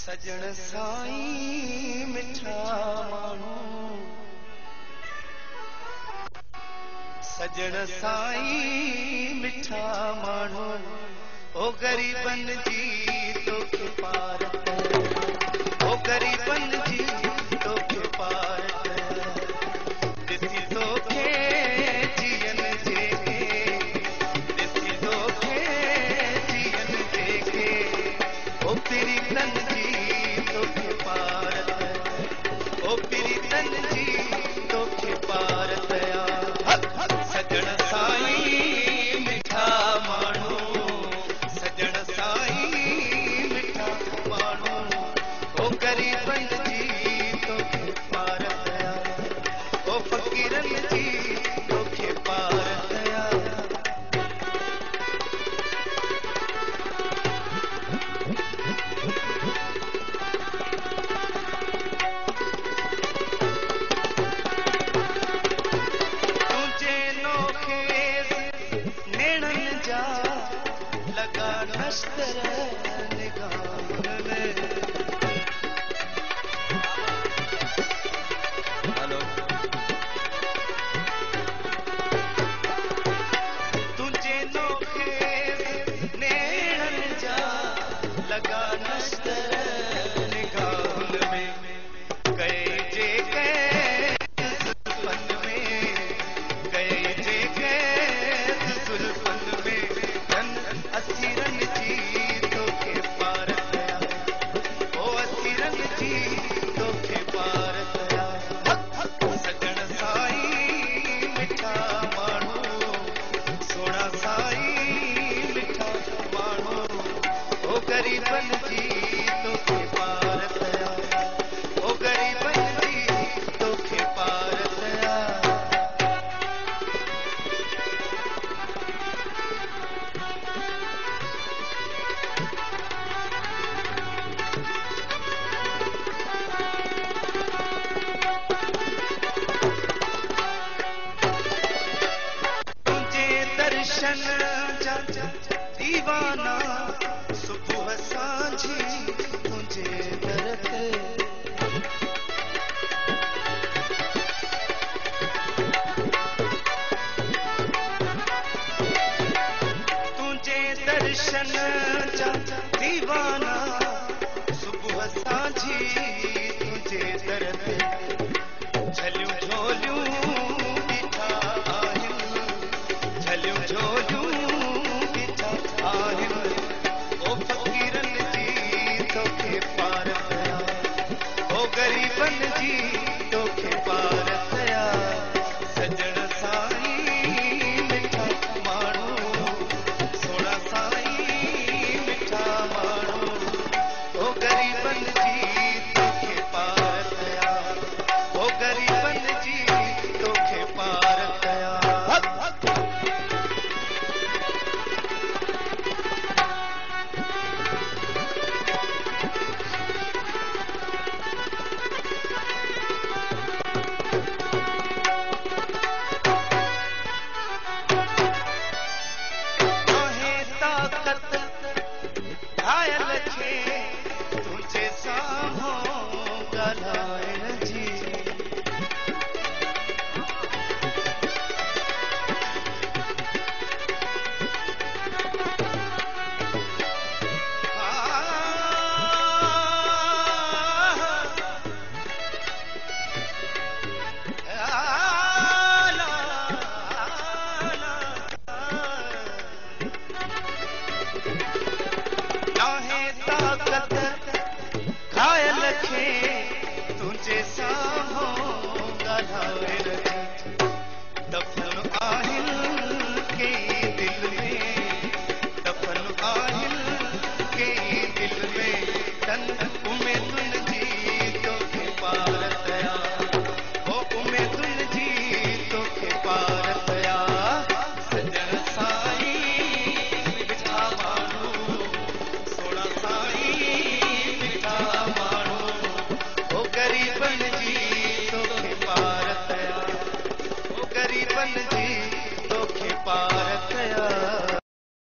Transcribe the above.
सजण साईं मिठा माण्हू, सजण साईं मिठा माण्हू, ओ गरीबन जी तोखे पार, ओ गरीबन जी तोखे पार, ॾिसी तोखे जियन जेके, ॾिसी तोखे जियन जेके, ओ पीरितन जी तोखे पार, ओ पीरितन जी तोखे पार दया। सजण साईं मिठा माण्हू, सजण साईं मिठा माण्हू, ओ गरीबन जी तोखे पार दया, ओ फ़क़ीरन जी तोखे पार दया। तुंहिंजे नोखेज़ नेणनि जा लॻा नश्तर निगाहनि में, तुंहिंजे नोखेज़ नेणनि जा लॻा नश्तर निगाहनि में, कए जे कैद ज़ुल्फ़नि में, कए जे कैद ज़ुल्फ़नि में, धन असीरन जी तोखे पार दया, ओ असीरन जी तोखे पार दया। सजण साईं मिठा माण्हू, सोना साईं मिठा माण्हू, ओ गरीबन जी तोखे पार दया, ओ गरीबन जी तोखे पार दया। तुंहिंजे दर्शन जा दीवाना सुबुह सांझी तुंहिंजे दर ते, तुंहिंजे दर्शन जा दीवाना सुबुह सांझी तुंहिंजे दर ते, झलियूं झोलियूं बीठा आहिनि, झलियूं झोलियूं बीठा आहिनि, ओ फ़क़ीरन जी तोखे पार दया, ओ गरीबन जी तोखे पार दया। सजण साईं मिठा माण्हू, सोना साईं मिठा माण्हू, ओ गरीबन जी